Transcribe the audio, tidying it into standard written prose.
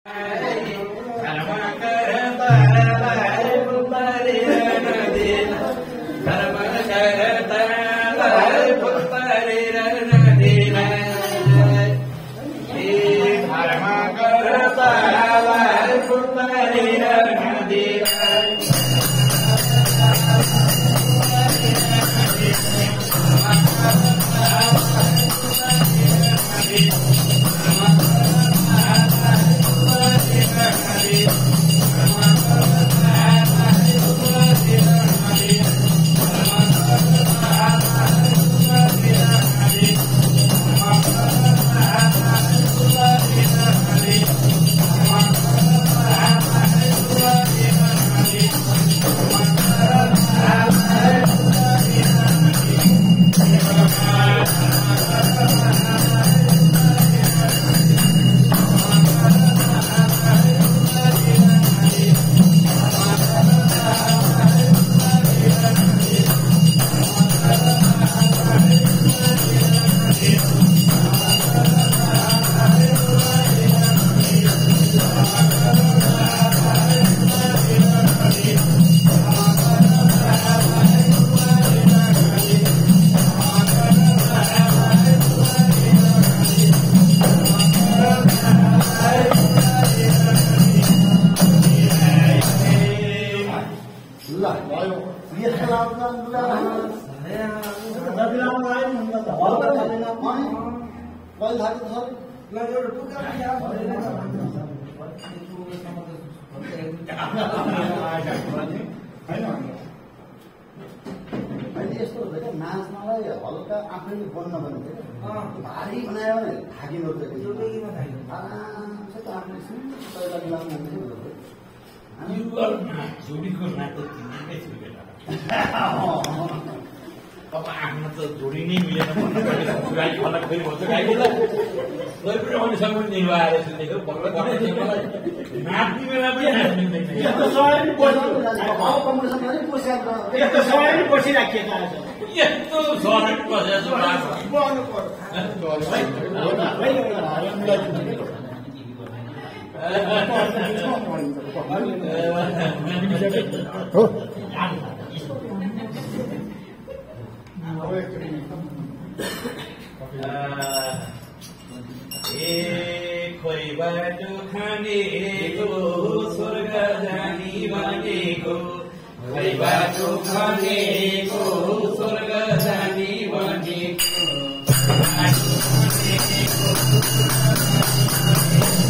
यस्तो हुन्छ क्या नाच्नलाई हल्का आफैले बन्न पनि भारी बनायो भने थाकिनु आरामसित आफूले पहिला मिलाउनु अब आफ्नो त जोडी नै मिलेन गाई फलक फेरि भन्छ गाईलाई पनि अहिलेसम्म निर्वाह सुनेको नाच्ने बेला पनि यस्तो समय पनि बसिराखिएका यस्तो सहर बसेको खोइ बाटो खानेको स्वर्ग जानी भनेको खोइ बाटो खानेको स्वर्ग जानी भनेको